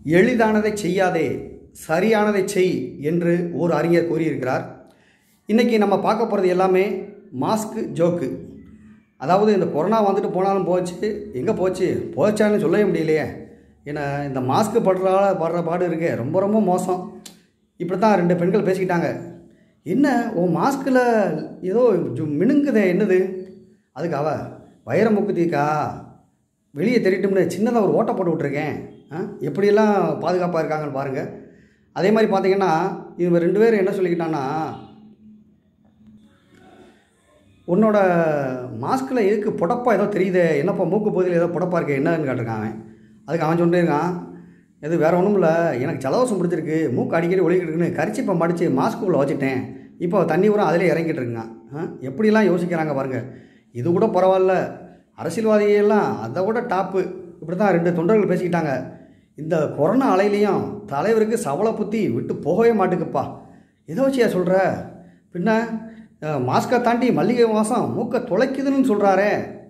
எளிதானதை செய்யாதே, சரியானதை செய் என்று ஒரு அறிஞர் கூறியிருக்கிறார். இன்றைக்கி நம்ம பார்க்க போகிறது எல்லாமே மாஸ்க்கு ஜோக்கு. அதாவது இந்த கொரோனா வந்துட்டு போனாலும் போச்சு, எங்கே போச்சு போச்சான்னு சொல்லவே முடியலையே. ஏன்னா இந்த மாஸ்க்கு படுற பாடு இருக்கே ரொம்ப ரொம்ப மோசம். இப்படி தான் 2 பெண்கள் பேசிக்கிட்டாங்க. என்ன உன் மாஸ்கில் ஏதோ மினுங்குதே, என்னது? அதுக்கு அவ வைர மூக்குத்திக்கா வெளியே தெரிட்டும்னு சின்னதாக ஒரு ஓட்டை போட்டு விட்ருக்கேன். எப்படியெல்லாம் பாதுகாப்பாக இருக்காங்கன்னு பாருங்கள். அதே மாதிரி பார்த்தீங்கன்னா இவங்க 2 பேரும் என்ன சொல்லிக்கிட்டான்னா, உன்னோட மாஸ்கில் எதுக்கு புடப்பா ஏதோ தெரியுது, என்னப்பா மூக்கு பகுதியில் ஏதோ புடப்பா இருக்குது என்னன்னு கேட்டிருக்கான் அவன். அதுக்கு அவன் சொல்லியிருக்கான், எது வேறு ஒன்றும் இல்லை, எனக்கு ஜலதோஷம் பிடிச்சிருக்கு, மூக்கு அடிக்கடி ஒழிக்கிட்டு இருக்குன்னு கரிச்சிப்பை மடித்து மாஸ்க்குள்ளே வச்சுட்டேன், இப்போ தண்ணி ஊரம் அதிலே இறங்கிட்டு இருக்குங்க. எப்படிலாம் யோசிக்கிறாங்க பாருங்கள். இது கூட பரவாயில்ல, அரசியல்வாதிகள்லாம் அதை விட டாப்பு. இப்படி தான் 2 தொண்டர்கள் பேசிக்கிட்டாங்க. இந்த கொரோனா அலையிலையும் தலைவருக்கு சவலை புத்தி விட்டு போகவே மாட்டுக்குப்பா. எதை வச்சியா சொல்கிற? பின்ன மாஸ்கை தாண்டி மல்லிகை வாசம் மூக்கை துளைக்குதுன்னு சொல்கிறாரே,